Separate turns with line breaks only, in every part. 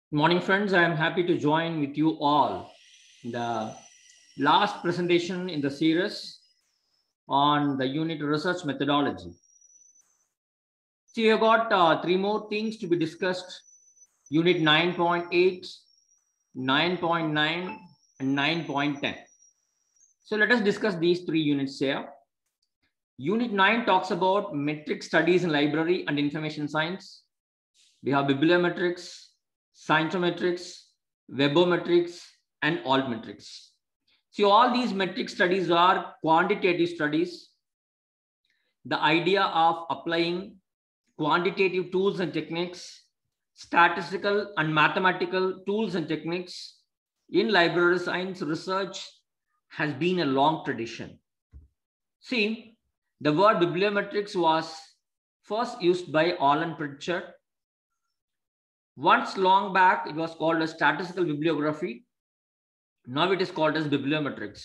Morning, friends. I am happy to join with you all in the last presentation in the series on the unit research methodology. So, we have got three more things to be discussed: Unit 9.8, 9.9, and 9.10. So, let us discuss these three units here. Unit 9 talks about metric studies in library and information science. We have bibliometrics, scientometrics, webometrics, and altmetrics. See, all these metric studies are quantitative studies. The idea of applying quantitative tools and techniques, statistical and mathematical tools and techniques in library science research has been a long tradition. See, the word bibliometrics was first used by Alan Pritchard. Once long back, it was called as statistical bibliography. Now it is called as bibliometrics.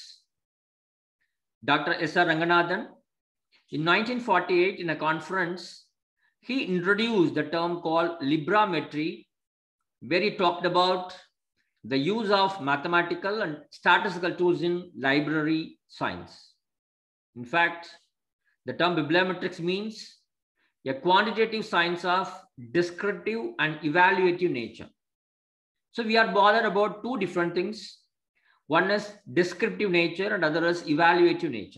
Dr. S.R. Ranganathan, in 1948, in a conference, he introduced the term called librometry, where he talked about the use of mathematical and statistical tools in library science. In fact, the term bibliometrics means a quantitative science of descriptive and evaluative nature. So we are bothered about two different things. One is descriptive nature and other is evaluative nature.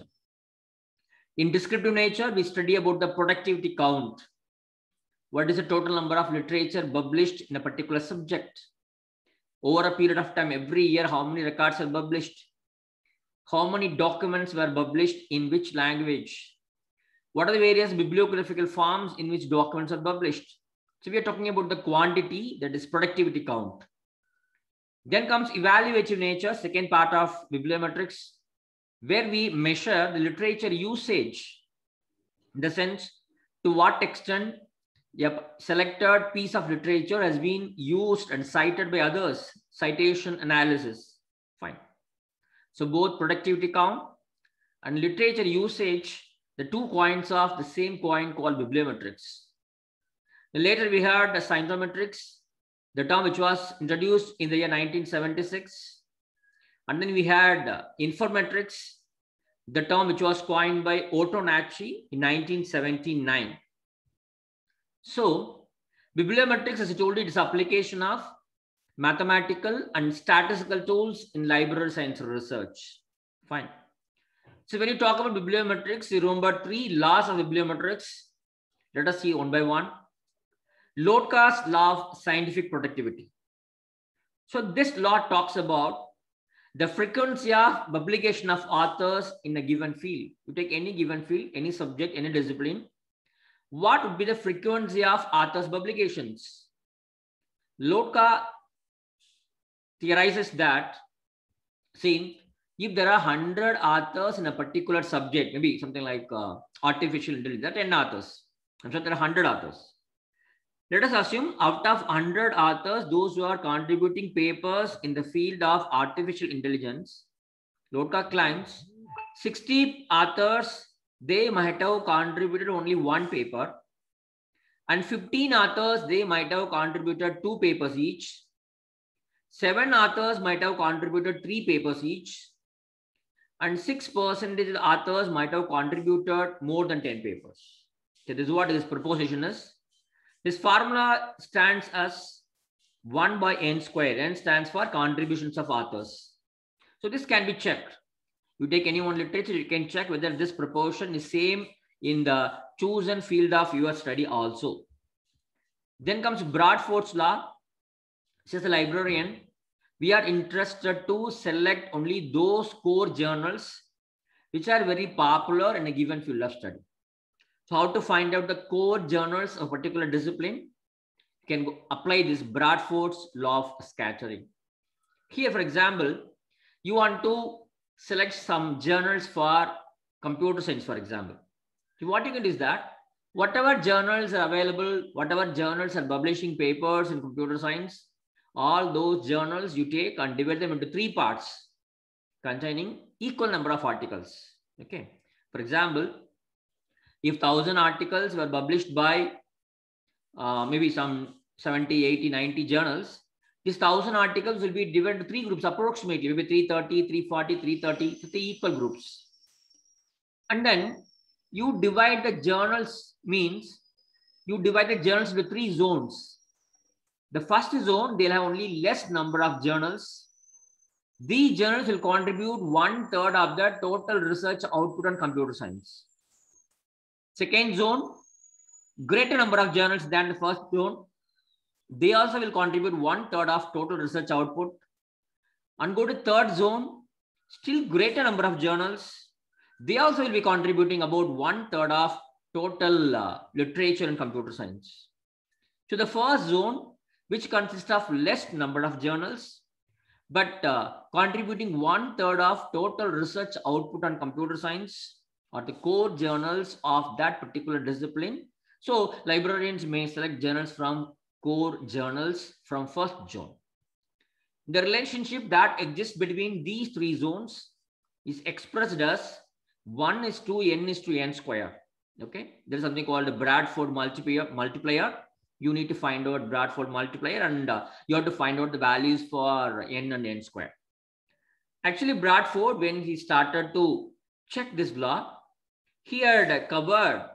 In descriptive nature, we study about the productivity count. What is the total number of literature published in a particular subject? Over a period of time, every year, how many records are published? How many documents were published in which language? What are the various bibliographical forms in which documents are published? So we are talking about the quantity, that is productivity count. Then comes evaluative nature, second part of bibliometrics, where we measure the literature usage, in the sense to what extent a selected piece of literature has been used and cited by others, citation analysis. Fine. So both productivity count and literature usage, the two coins of the same coin called bibliometrics. Then later we had the scientometrics, the term which was introduced in the year 1976. And then we had informametrics, the term which was coined by Otto Nachi in 1979. So bibliometrics, as I told you, it is application of mathematical and statistical tools in library science research. Fine. So when you talk about bibliometrics, you remember three laws of bibliometrics. Let us see one by one. Lodka's law of scientific productivity. So this law talks about the frequency of publication of authors in a given field. You take any given field, any subject, any discipline. What would be the frequency of authors' publications? Lodka theorizes that, see, if there are 100 authors in a particular subject, maybe something like artificial intelligence, 10 authors. I'm sure there are 100 authors. Let us assume out of 100 authors, those who are contributing papers in the field of artificial intelligence, Lodka claims 60 authors, they might have contributed only one paper, and 15 authors, they might have contributed 2 papers each. 7 authors might have contributed 3 papers each, and 6% of the authors might have contributed more than 10 papers. So this is what this proposition is. This formula stands as 1 by n square. N stands for contributions of authors. So this can be checked. You take any one literature, you can check whether this proportion is same in the chosen field of your study also. Then comes Bradford's law. Says the librarian, we are interested to select only those core journals which are very popular in a given field of study. So how to find out the core journals of a particular discipline? You can apply this Bradford's law of scattering. Here, for example, you want to select some journals for computer science, for example. So what you can do is that whatever journals are available, whatever journals are publishing papers in computer science, all those journals you take and divide them into 3 parts containing equal number of articles. Okay. For example, if 1,000 articles were published by maybe some 70, 80, 90 journals, these 1000 articles will be divided into 3 groups approximately, maybe 330, 340, 330, 50 equal groups. And then you divide the journals, means you divide the journals into 3 zones. The first zone, they'll have only less number of journals. These journals will contribute 1/3 of the total research output on computer science. Second zone, greater number of journals than the first zone. They also will contribute 1/3 of total research output. And go to third zone, still greater number of journals. They also will be contributing about 1/3 of total literature in computer science. So the first zone, which consists of less number of journals, but contributing 1/3 of total research output on computer science, or the core journals of that particular discipline. So librarians may select journals from core journals from first zone. The relationship that exists between these 3 zones is expressed as 1:n square. Okay, there is something called the Bradford multiplier. You need to find out Bradford multiplier, and you have to find out the values for n and n square. Actually, Bradford, when he started to check this law, he had covered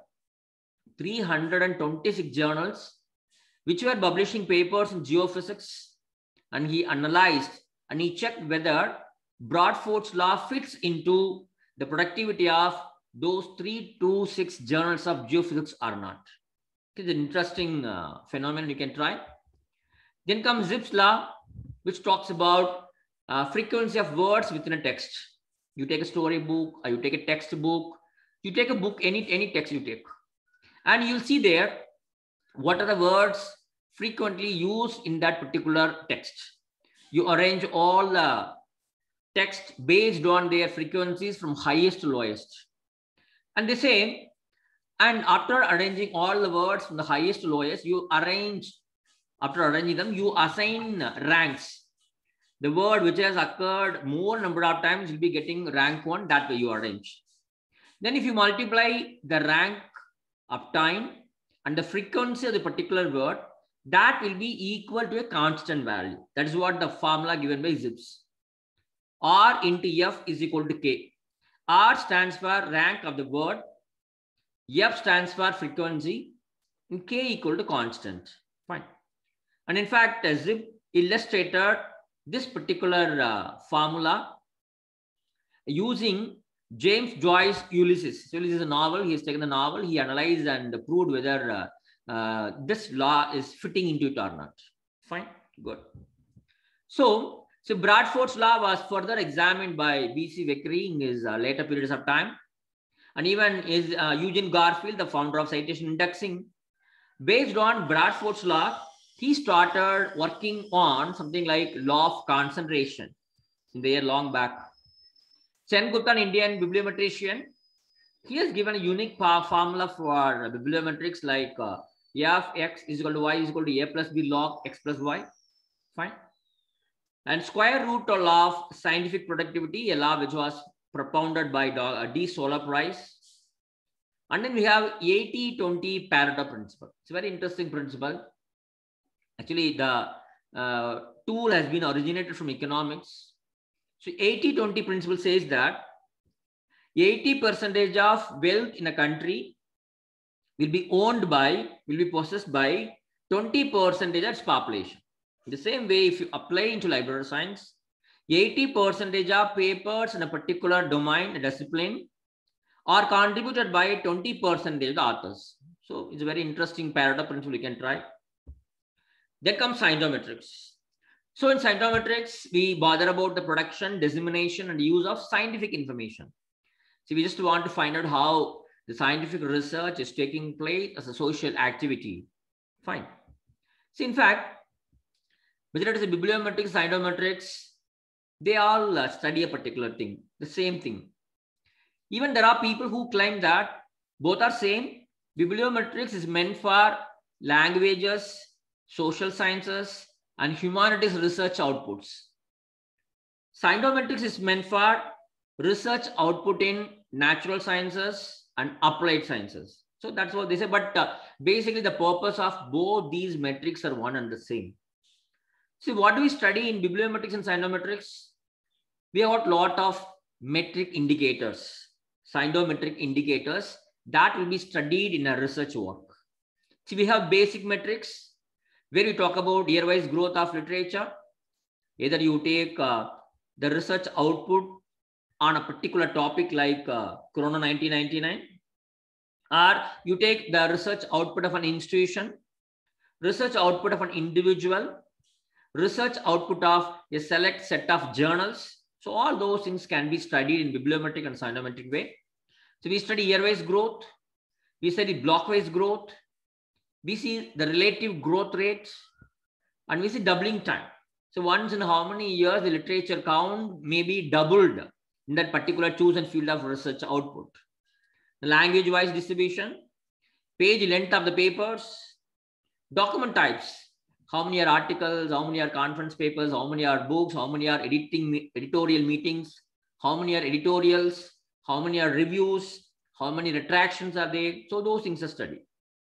326 journals which were publishing papers in geophysics, and he analyzed and he checked whether Bradford's law fits into the productivity of those 326 journals of geophysics or not. It's an interesting phenomenon you can try. Then comes Zipf's law, which talks about frequency of words within a text. You take a storybook, or you take a textbook, you take a book, any text you take, and you'll see there what are the words frequently used in that particular text. You arrange all the text based on their frequencies from highest to lowest. And they say, and after arranging all the words from the highest to lowest, you arrange, after arranging them, you assign ranks. The word which has occurred more number of times will be getting rank 1, that way you arrange. Then if you multiply the rank of time and the frequency of the particular word, that will be equal to a constant value. That is what the formula given by Zipf's. R into F is equal to K. R stands for rank of the word, F stands for frequency, and K equal to constant. Fine. And in fact, Zipf illustrated this particular formula using James Joyce Ulysses. So Ulysses is a novel. He has taken the novel, he analyzed and proved whether this law is fitting into it or not. Fine, good. So Bradford's law was further examined by B.C. Vickery in his later periods of time. And even is Eugene Garfield, the founder of citation indexing. Based on Bradford's law, he started working on something like law of concentration in the year long back. Sengupta, an Indian bibliometrician, he has given a unique formula for bibliometrics like Fx is equal to y is equal to a plus b log x plus y. Fine. And square root of law of scientific productivity, a law which was propounded by D. Solar Price. And then we have 80-20 Pareto principle. It's a very interesting principle. Actually, the tool has been originated from economics. So 80-20 principle says that 80% of wealth in a country will be possessed by 20% of its population. In the same way, if you apply into library science, 80% of papers in a particular domain, a discipline, are contributed by 20% of the authors. So it's a very interesting Pareto principle you can try. Then comes scientometrics. So in scientometrics, we bother about the production, dissemination, and use of scientific information. So we just want to find out how the scientific research is taking place as a social activity. Fine. So in fact, whether it is a bibliometrics, scientometrics, they all study a particular thing, the same thing. Even there are people who claim that both are same. Bibliometrics is meant for languages, social sciences, and humanities research outputs. Scientometrics is meant for research output in natural sciences and applied sciences. So that's what they say. But basically, the purpose of both these metrics are one and the same. See, what do we study in bibliometrics and cyanometrics? We have got a lot of metric indicators, cyanometric indicators that will be studied in a research work. See, we have basic metrics where we talk about year-wise growth of literature. Either you take the research output on a particular topic like Corona 1999, or you take the research output of an institution, research output of an individual, research output of a select set of journals. So all those things can be studied in bibliometric and cyanometric way. So we study year-wise growth, we study block-wise growth, we see the relative growth rates, and we see doubling time. So once in how many years the literature count may be doubled in that particular chosen field of research output. The language-wise distribution, page length of the papers, document types, how many are articles, how many are conference papers, how many are books, how many are editorial meetings, how many are editorials, how many are reviews, how many retractions are there. So those things are studied.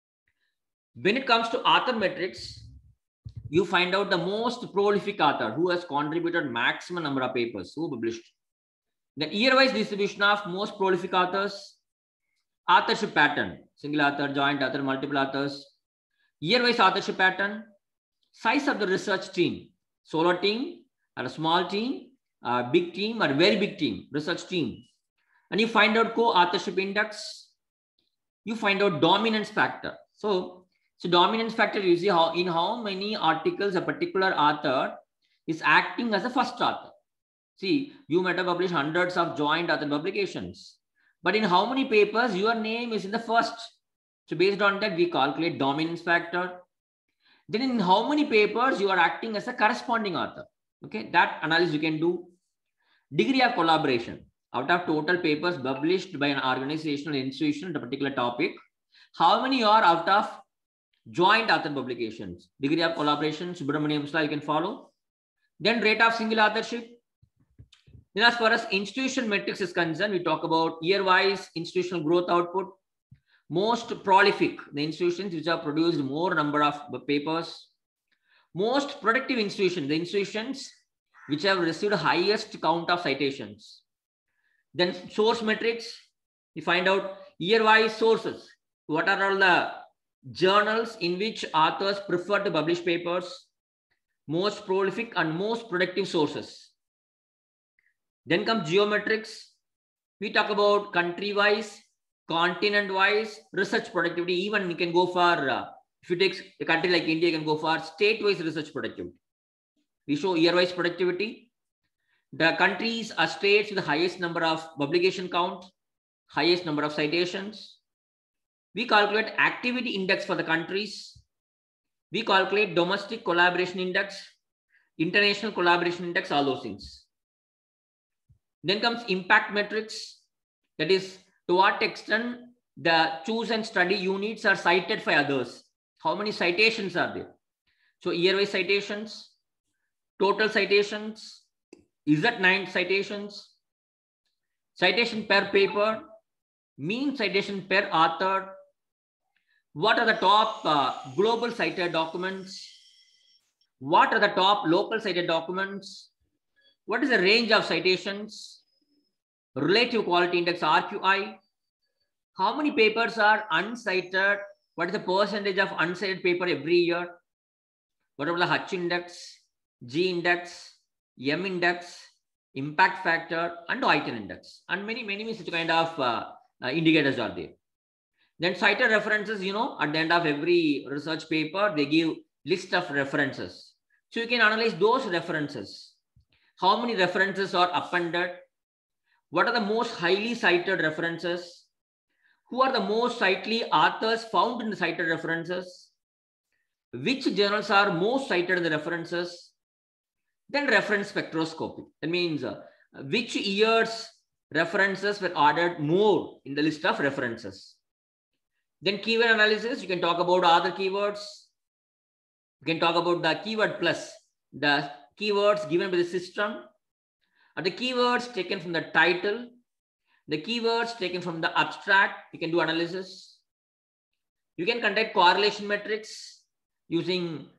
When it comes to author metrics, you find out the most prolific author who has contributed maximum number of papers who published. The year-wise distribution of most prolific authors, authorship pattern, single author, joint author, multiple authors, year-wise authorship pattern, size of the research team, solo team or a small team, a big team or a very big team, research team. And you find out co-authorship index, you find out dominance factor. So dominance factor, you see how many articles a particular author is acting as a first author. See, you might have published hundreds of joint author publications, but in how many papers your name is in the first. So based on that, we calculate dominance factor. Then in how many papers you are acting as a corresponding author. Okay, that analysis you can do. Degree of collaboration. Out of total papers published by an organization or institution on a particular topic, how many are out of joint author publications? Degree of collaboration, Subramaniam's law you can follow. Then rate of single authorship. Then as far as institutional metrics is concerned, we talk about year-wise institutional growth output. Most prolific, the institutions which have produced more number of papers. Most productive institutions, the institutions which have received highest count of citations. Then source metrics, we find out year-wise sources. What are all the journals in which authors prefer to publish papers? Most prolific and most productive sources. Then comes geometrics. We talk about country-wise, continent-wise, research productivity. Even you can go for, if you take a country like India, you can go for state-wise research productivity. We show year-wise productivity. The countries are states with the highest number of publication count, highest number of citations. We calculate activity index for the countries. We calculate domestic collaboration index, international collaboration index, all those things. Then comes impact metrics. That is, to what extent the chosen study units are cited by others. How many citations are there? So year-wise citations, total citations, is that 9 citations, citation per paper, mean citation per author. What are the top global cited documents? What are the top local cited documents? What is the range of citations? Relative quality index, RQI. How many papers are uncited? What is the percentage of uncited paper every year? What about the H index, G index, M index, impact factor, and Whiten index, and many such kind of indicators are there. Then cited references, you know, at the end of every research paper, they give list of references. So you can analyze those references. How many references are appended? What are the most highly cited references? Who are the most cited authors found in the cited references? Which journals are most cited in the references? Then reference spectroscopy. That means which years references were added more in the list of references. Then keyword analysis, you can talk about other keywords. You can talk about the keyword plus, the keywords given by the system, or the keywords taken from the title, the keywords taken from the abstract. You can do analysis. You can conduct correlation metrics using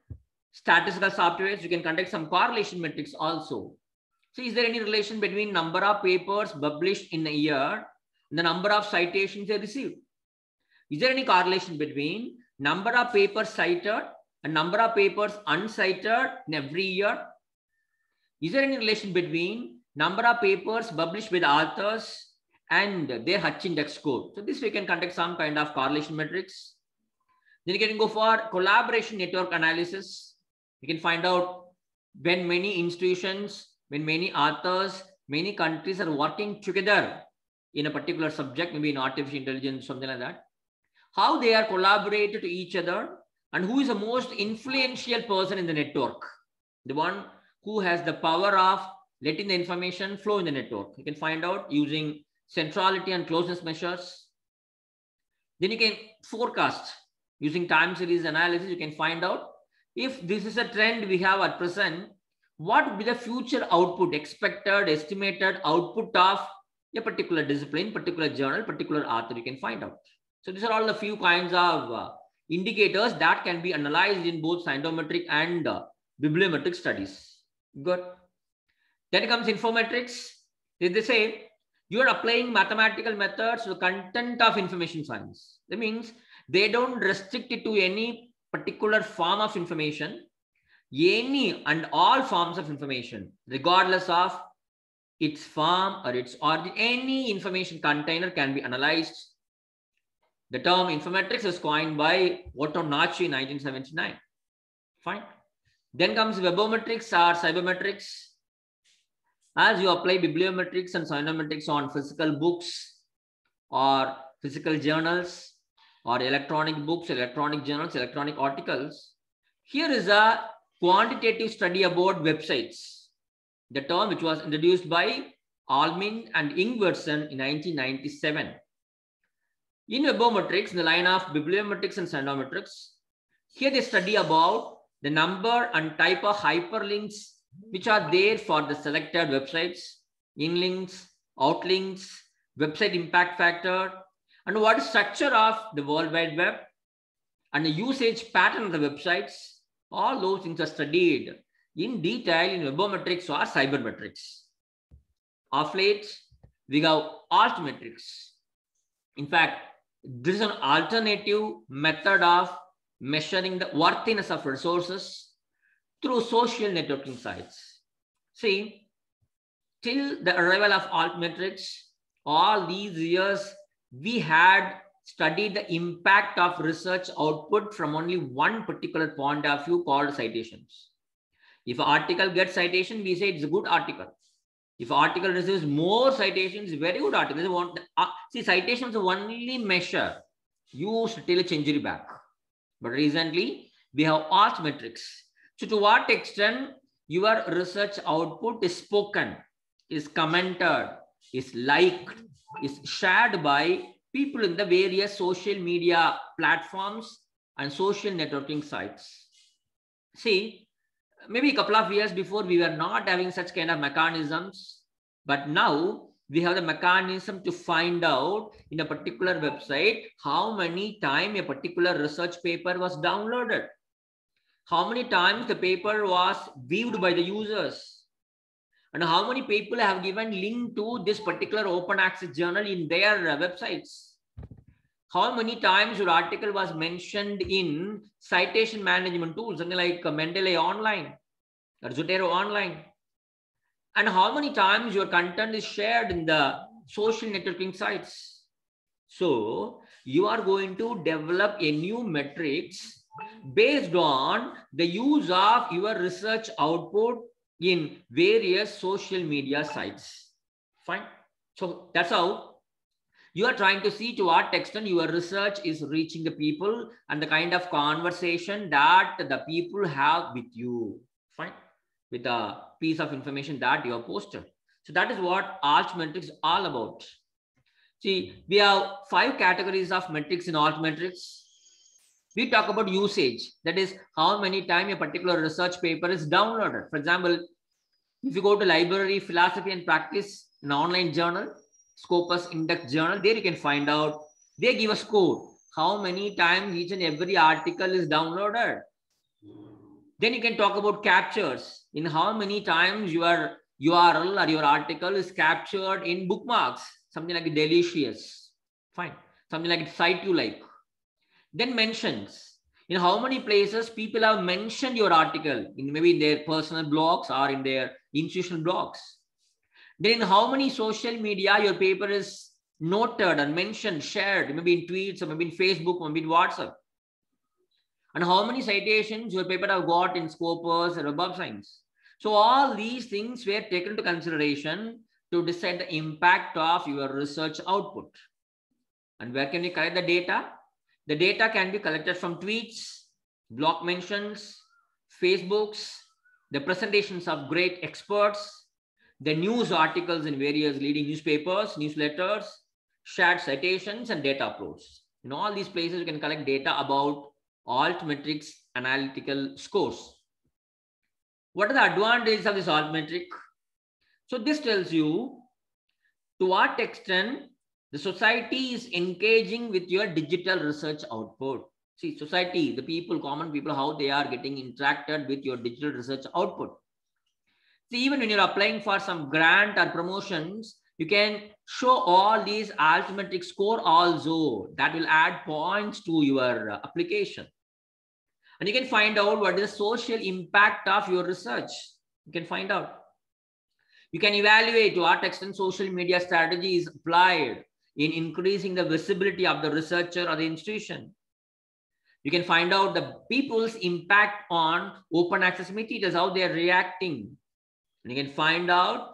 statistical softwares, you can conduct some correlation metrics also. So is there any relation between number of papers published in a year and the number of citations they received? Is there any correlation between number of papers cited and number of papers uncited in every year? Is there any relation between number of papers published with authors and their Hutch index score? So this we can conduct some kind of correlation metrics. Then you can go for collaboration network analysis. You can find out when many institutions, when many authors, many countries are working together in a particular subject, maybe in artificial intelligence, something like that. How they are collaborated to each other and who is the most influential person in the network. The one who has the power of letting the information flow in the network. You can find out using centrality and closeness measures. Then you can forecast using time series analysis. You can find out if this is a trend we have at present, what would be the future output, expected, estimated output of a particular discipline, particular journal, particular author. You can find out. So these are all the few kinds of indicators that can be analyzed in both scientometric and bibliometric studies. Good. Then comes infometrics. They say you are applying mathematical methods to the content of information science. That means they don't restrict it to any particular form of information, any and all forms of information, regardless of its form or its origin. Any information container can be analyzed. The term infometrics is coined by Otto Nachi in 1979. Fine. Then comes webometrics or cybermetrics. As you apply bibliometrics and cyanometrics on physical books or physical journals or electronic books, electronic journals, electronic articles, here is a quantitative study about websites. The term which was introduced by Almin and Ingwersen in 1997. In webometrics, in the line of bibliometrics and cyanometrics, here they study about the number and type of hyperlinks which are there for the selected websites, inlinks, outlinks, website impact factor, and what is structure of the World Wide Web and the usage pattern of the websites. All those things are studied in detail in webometrics or cybermetrics. Of late, we have altmetrics. In fact, this is an alternative method of measuring the worthiness of resources through social networking sites. See, till the arrival of altmetrics, all these years, we had studied the impact of research output from only one particular point of view called citations. If an article gets citation, we say it's a good article. If an article receives more citations, very good article. See, citations are only measure used till a century back. But recently, we have altmetrics. So to what extent your research output is spoken, is commented, is liked, is shared by people in the various social media platforms and social networking sites. See, maybe a couple of years before, we were not having such kind of mechanisms, but now we have the mechanism to find out in a particular website how many times a particular research paper was downloaded, how many times the paper was viewed by the users, and how many people have given link to this particular open access journal in their websites. How many times your article was mentioned in citation management tools, something like Mendeley Online or Zotero Online. And how many times your content is shared in the social networking sites. So you are going to develop a new metrics based on the use of your research output in various social media sites. Fine. So that's how you are trying to see to what extent your research is reaching the people and the kind of conversation that the people have with you. Fine. With the piece of information that you have posted. So that is what altmetrics is all about. See, we have 5 categories of metrics in altmetrics. We talk about usage. That is how many times a particular research paper is downloaded. For example, if you go to library, philosophy and practice, an online journal, Scopus Index journal, there you can find out, they give a score. How many times each and every article is downloaded. Then you can talk about captures, in how many times your URL or your article is captured in bookmarks, something like delicious, fine, something like site you like. Then mentions, in how many places people have mentioned your article, in maybe in their personal blogs or in their institutional blogs. Then in how many social media your paper is noted and mentioned, shared, maybe in tweets or maybe in Facebook or maybe in WhatsApp. And how many citations your paper have got in Scopus or Web of Science. So all these things were taken into consideration to decide the impact of your research output. And where can we collect the data? The data can be collected from tweets, blog mentions, Facebooks, the presentations of great experts, the news articles in various leading newspapers, newsletters, shared citations, and data uploads. In all these places, you can collect data about altmetrics analytical scores. What are the advantages of this altmetric? So this tells you to what extent the society is engaging with your digital research output. See, society, the people, common people, how they are getting interacted with your digital research output. See, even when you're applying for some grant or promotions, you can show all these altmetric score also. That will add points to your application. And you can find out what is the social impact of your research. You can find out. You can evaluate to what extent social media strategy is applied in increasing the visibility of the researcher or the institution. You can find out the people's impact on open access materials, how they are reacting. And you can find out,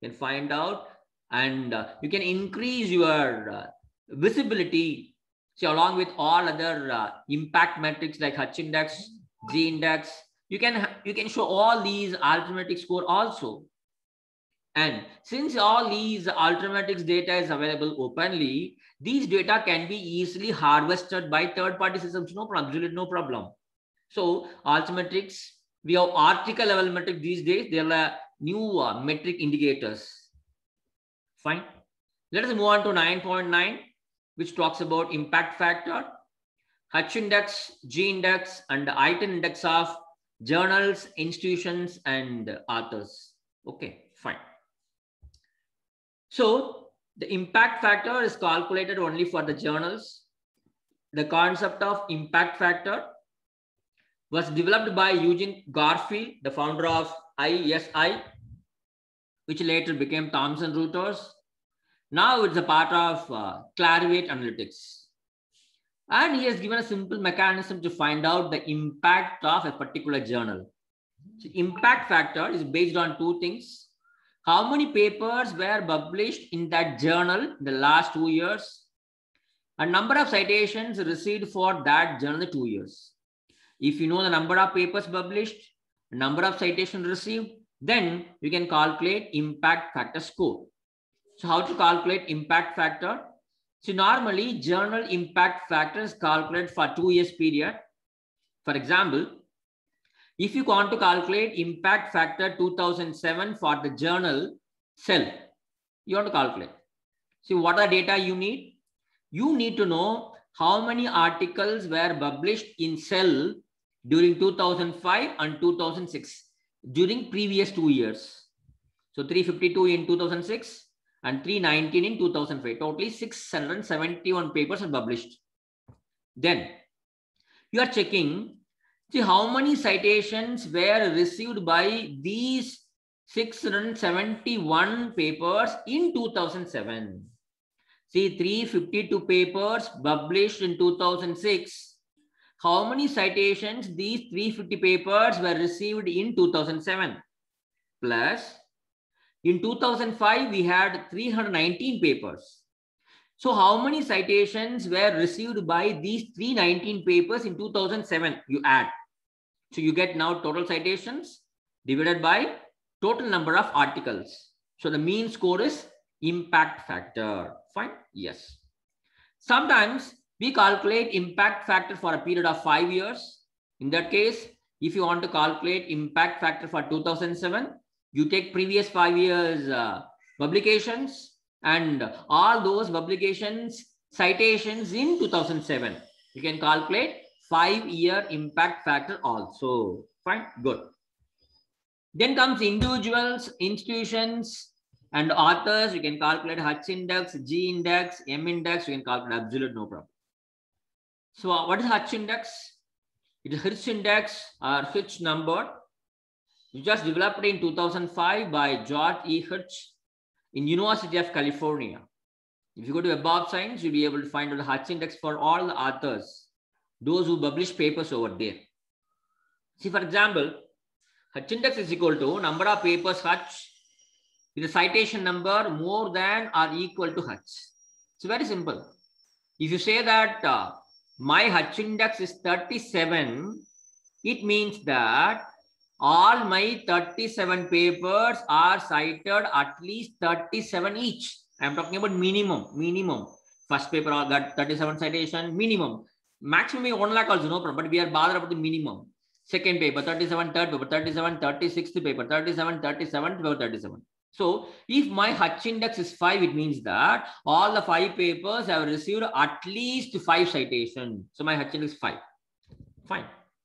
and you can increase your visibility. So along with all other impact metrics like Hutch index, G index, you can show all these altmetric score also. And since all these altmetrics data is available openly, these data can be easily harvested by third-party systems. No problem, absolutely no problem. So altmetrics, we have article level metric these days. There are new metric indicators. Fine. Let us move on to 9.9, which talks about impact factor, Hutch index, G index, and the item index of journals, institutions, and authors. Okay, fine. So the impact factor is calculated only for the journals. The concept of impact factor was developed by Eugene Garfield, the founder of ISI, which later became Thomson Reuters. Now it's a part of Clarivate Analytics. And he has given a simple mechanism to find out the impact of a particular journal. So impact factor is based on two things. How many papers were published in that journal in the last 2 years? A number of citations received for that journal 2 years. If you know the number of papers published, number of citations received, then you can calculate impact factor score. So how to calculate impact factor? So normally journal impact factor is calculated for 2 years period. For example, if you want to calculate impact factor 2007 for the journal Cell, you want to calculate. So what are the data you need? You need to know how many articles were published in Cell during 2005 and 2006 during previous 2 years. So 352 in 2006 and 319 in 2005. Totally 671 papers are published. Then you are checking, see how many citations were received by these 671 papers in 2007. See, 352 papers published in 2006. How many citations these 350 papers were received in 2007? Plus, in 2005, we had 319 papers. So how many citations were received by these 319 papers in 2007? You add. So you get now total citations divided by total number of articles. So the mean score is impact factor. Fine? Yes. Sometimes we calculate impact factor for a period of 5 years. In that case, if you want to calculate impact factor for 2007, you take previous 5 years publications and all those publications citations in 2007. You can calculate 5-year impact factor also. Fine, good. Then comes individuals, institutions, and authors. You can calculate H index, G index, M index. You can calculate absolute, no problem. So what is H index? It is Hirsch index or Hirsch number. It just developed in 2005 by George E. Hirsch in University of California. If you go to Web of Science, you'll be able to find out the H index for all the authors, those who publish papers over there. See, for example, H index is equal to number of papers H with a citation number more than or equal to H. It's very simple. If you say that my H index is 37, it means that all my 37 papers are cited at least 37 each. I'm talking about minimum. First paper got 37 citation, minimum. Maximum 1 lakh also, no problem, but we are bothered about the minimum. Second paper, 37, third paper, 37, 36th paper, 37, 37th paper, 37. So if my H index is 5, it means that all the 5 papers have received at least 5 citations. So my H index is 5. Fine.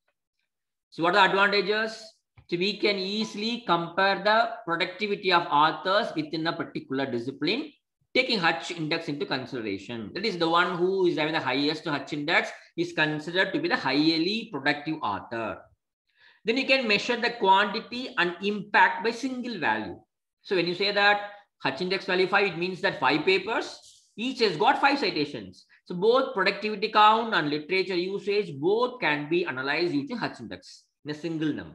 So what are the advantages? So we can easily compare the productivity of authors within a particular discipline, taking H index into consideration. That is, the one who is having the highest H index is considered to be the highly productive author. Then you can measure the quantity and impact by single value. So when you say that H index value 5, it means that 5 papers, each has got 5 citations. So both productivity count and literature usage, both can be analyzed using H index in a single number.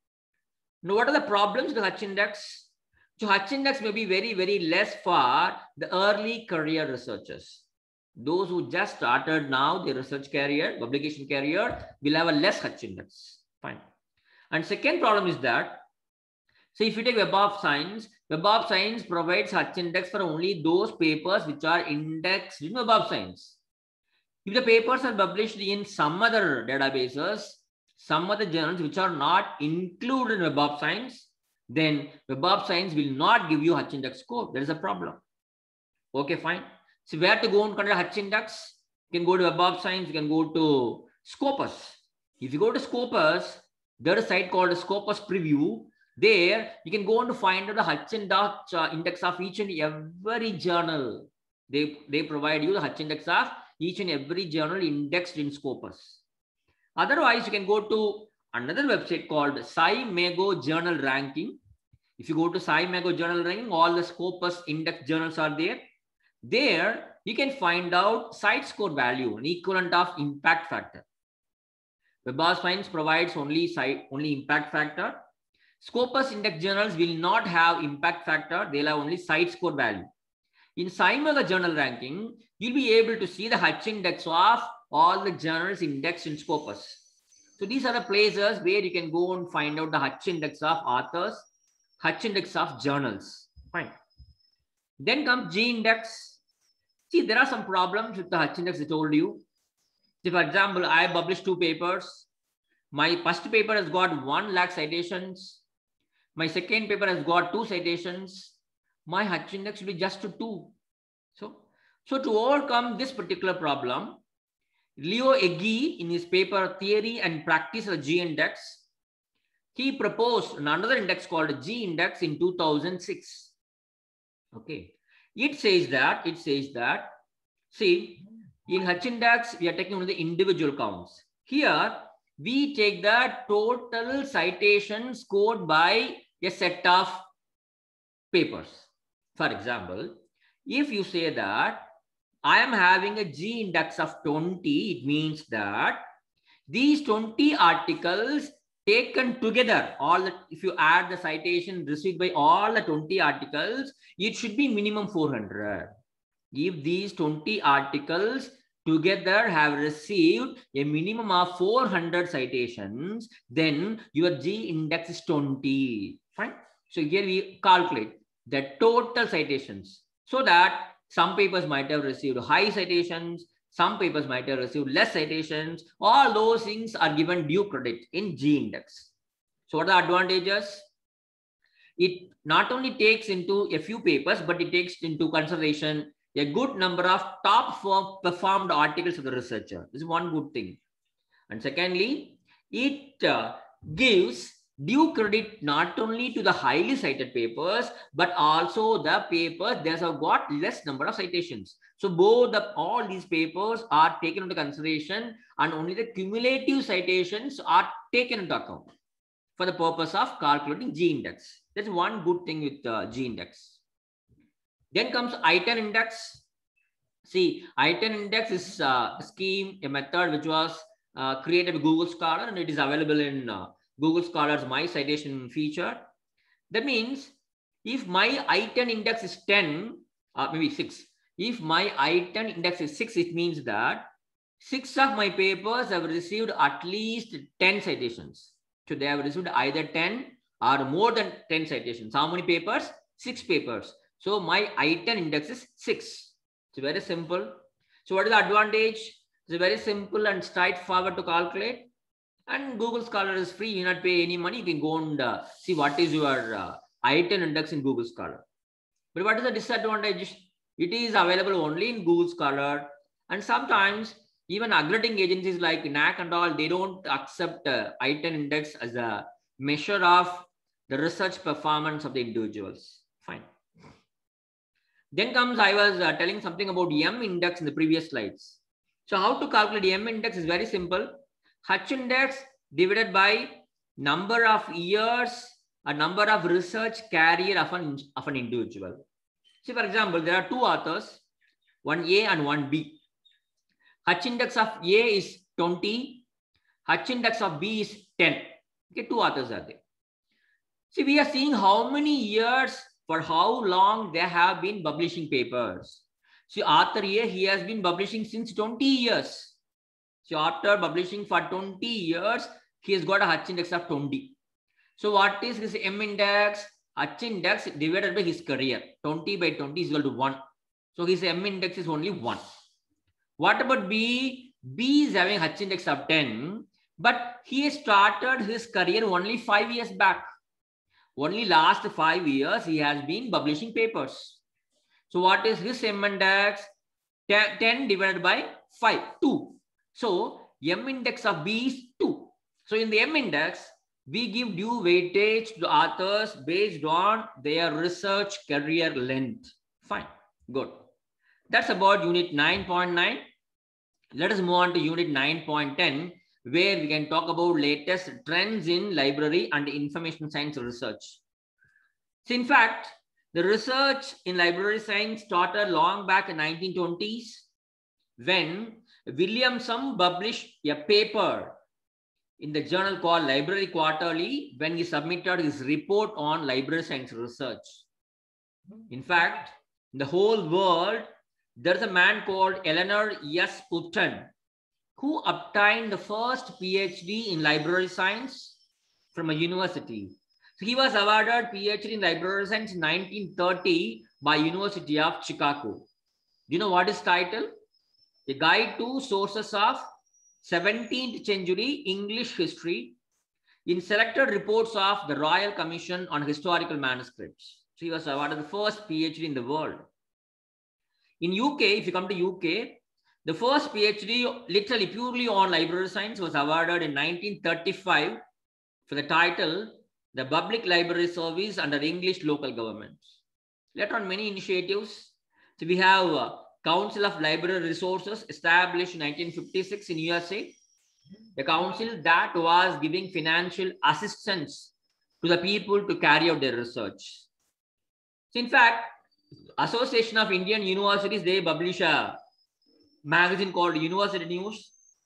Now, what are the problems with H index? So H index may be very, very less for the early career researchers. Those who just started now their research career, publication career, will have a less H index. Fine. And second problem is that, so if you take Web of Science provides H index for only those papers which are indexed in Web of Science. If the papers are published in some other databases, some other journals which are not included in Web of Science, then Web of Science will not give you H index score. There is a problem. Okay, fine. So where to go and consider H index? You can go to Web of Science, you can go to Scopus. If you go to Scopus, there is a site called Scopus Preview. There you can go on to find out the H index of each and every journal. They provide you the H index of each and every journal indexed in Scopus. Otherwise, you can go to another website called SciMago Journal Ranking. If you go to SciMago Journal Ranking, all the Scopus index journals are there. There you can find out site score value, an equivalent of impact factor. Web of Science provides only impact factor. Scopus index journals will not have impact factor. They'll have only site score value. In SciMago Journal Ranking, you'll be able to see the H index of all the journals indexed in Scopus. So these are the places where you can go and find out the H index of authors, H index of journals. Fine. Then comes G index. See, there are some problems with the H index I told you. So for example, I published 2 papers. My first paper has got 1 lakh citations. My second paper has got 2 citations. My H index will be just 2. So to overcome this particular problem, Leo Eggy, in his paper Theory and Practice of G Index, he proposed another index called G Index in 2006. Okay. It says that, see, in H index, we are taking only the individual counts. Here, we take the total citation scored by a set of papers. For example, if you say that I am having a G index of 20, it means that these 20 articles taken together, if you add the citation received by all the 20 articles, it should be minimum 400. If these 20 articles together have received a minimum of 400 citations, then your G index is 20. Fine. So here we calculate the total citations, so that some papers might have received high citations, some papers might have received less citations. All those things are given due credit in G index. So what are the advantages? It not only takes into a few papers, but it takes into consideration a good number of top performed articles of the researcher. This is one good thing. And secondly, it gives due credit not only to the highly cited papers, but also the papers that have got less number of citations. So both all these papers are taken into consideration, and only the cumulative citations are taken into account for the purpose of calculating G index. That's one good thing with G index. Then comes I-10 index. See, I-10 index is a scheme, a method which was created by Google Scholar, and it is available in Google Scholar's My Citation feature. That means if my I-10 index is 10, maybe 6. If my I-10 index is 6, it means that 6 of my papers have received at least 10 citations. So they have received either 10 or more than 10 citations. How many papers? 6 papers. So my I-10 index is 6. It's very simple. So what is the advantage? It's very simple and straightforward to calculate. And Google Scholar is free. You not pay any money. You can go and see what is your I-10 index in Google Scholar. But what is the disadvantage? It is available only in Google Scholar. And sometimes even accrediting agencies like NAC and all, they don't accept I-10 index as a measure of the research performance of the individuals. Fine. Then comes, I was telling something about M index in the previous slides. So how to calculate M index is very simple. H index divided by number of years, a number of research career of an individual. See, for example, there are two authors, one A and one B. H index of A is 20. H index of B is 10. Okay, two authors are there. See, we are seeing how many years, for how long they have been publishing papers. See, author A, he has been publishing since 20 years. So after publishing for 20 years, he has got a H index of 20. So what is his M index? H index divided by his career. 20 by 20 is equal to 1. So his M index is only 1. What about B? B is having H index of 10, but he started his career only 5 years back. Only last 5 years he has been publishing papers. So what is his M index? 10 divided by 5, 2. So M index of B is 2. So in the M index, we give due weightage to the authors based on their research career length. Fine, good. That's about unit 9.9. Let us move on to unit 9.10, where we can talk about latest trends in library and information science research. So in fact, the research in library science started long back in 1920s when Williamson published a paper in the journal called Library Quarterly when he submitted his report on library science research. In fact, in the whole world, there's a man called Eleanor S. Upton who obtained the first PhD in library science from a university. So he was awarded PhD in library science in 1930 by University of Chicago. Do you know what is title? A Guide to Sources of 17th Century English History in Selected Reports of the Royal Commission on Historical Manuscripts. So he was awarded the first PhD in the world. In UK, if you come to UK, the first PhD literally purely on library science was awarded in 1935 for the title, The Public Library Service under English Local Government. Later on, many initiatives. So we have Council of Library Resources established in 1956 in USA. The council that was giving financial assistance to the people to carry out their research. So in fact, Association of Indian Universities, they publish a magazine called University News.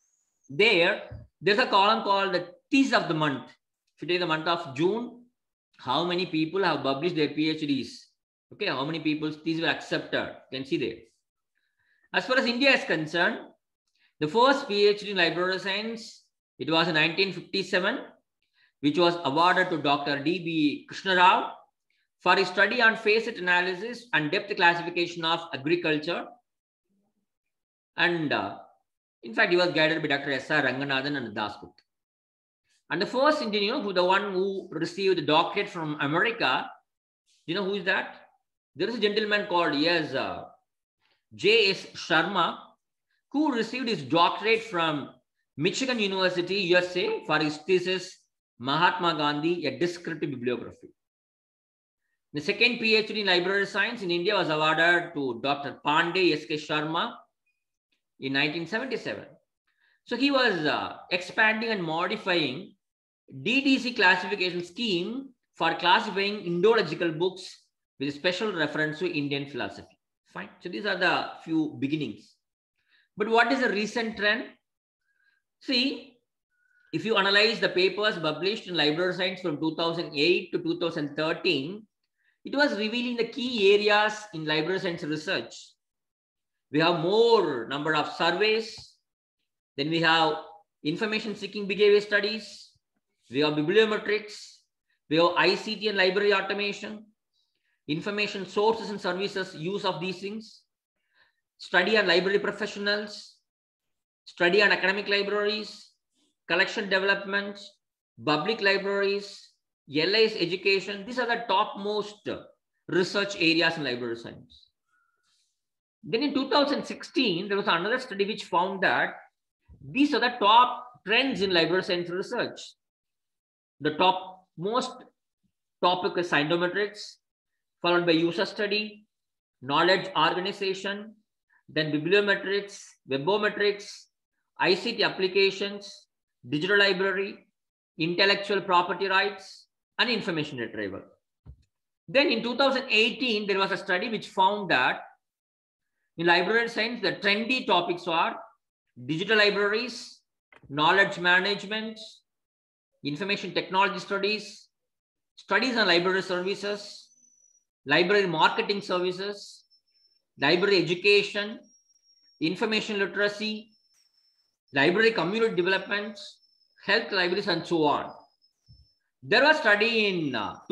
There's a column called the Thesis of the Month. If you take the month of June, how many people have published their PhDs? Okay, how many people's theses were accepted? You can see there. As far as India is concerned, the first PhD in library science, it was in 1957, which was awarded to Dr. D.B. Krishna Rao for his study on facet analysis and depth classification of agriculture. And in fact, he was guided by Dr. S.R. Ranganathan and Dasgupta. And the first Indian, the one who received the doctorate from America, you know who is that? There is a gentleman called J.S. Sharma, who received his doctorate from Michigan University, USA, for his thesis Mahatma Gandhi, a descriptive bibliography. The second PhD in library science in India was awarded to Dr. Pandey S.K. Sharma in 1977. So he was expanding and modifying DDC classification scheme for classifying Indological books with special reference to Indian philosophy. Fine. So these are the few beginnings. But what is the recent trend? See, if you analyze the papers published in library science from 2008 to 2013, it was revealing the key areas in library science research. We have more number of surveys. Then we have information seeking behavior studies. We have bibliometrics. We have ICT and library automation, information sources and services, use of these things, study on library professionals, study on academic libraries, collection development, public libraries, LIS education. These are the topmost research areas in library science. Then in 2016, there was another study which found that these are the top trends in library science research. The topmost topic is scientometrics, followed by user study, knowledge organization, then bibliometrics, webometrics, ICT applications, digital library, intellectual property rights, and information retrieval. Then in 2018, there was a study which found that in library science, the trendy topics are digital libraries, knowledge management, information technology studies, studies on library services, library marketing services, library education, information literacy, library community development, health libraries, and so on. There was a study in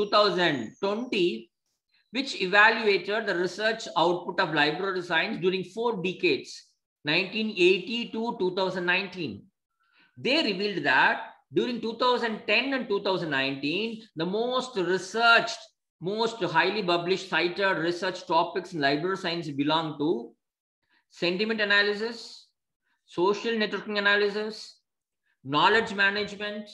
2020 which evaluated the research output of library science during 4 decades, 1980 to 2019. They revealed that during 2010 and 2019, the most researched, most highly published cited research topics in library science belong to sentiment analysis, social networking analysis, knowledge management,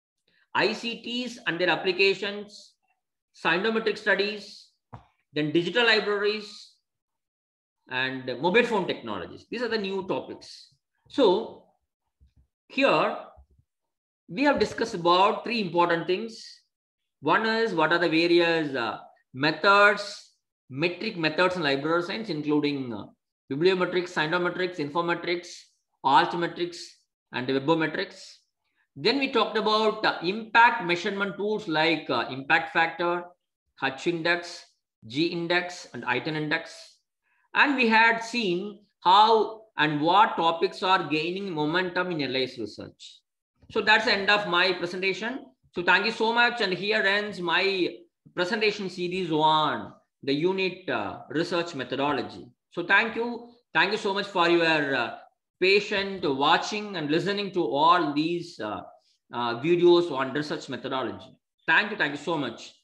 ICTs and their applications, scientometric studies, then digital libraries, and mobile phone technologies. These are the new topics. So here we have discussed about 3 important things. One is what are the various methods, metric methods in library science, including bibliometrics, scientometrics, infometrics, altmetrics, and webometrics. Then we talked about impact measurement tools like impact factor, Hutch index, G index, and Eiten index. And we had seen how and what topics are gaining momentum in LIS research. So that's the end of my presentation. So thank you so much. And here ends my presentation series on the unit research methodology. So thank you. Thank you so much for your patient watching and listening to all these videos on research methodology. Thank you so much.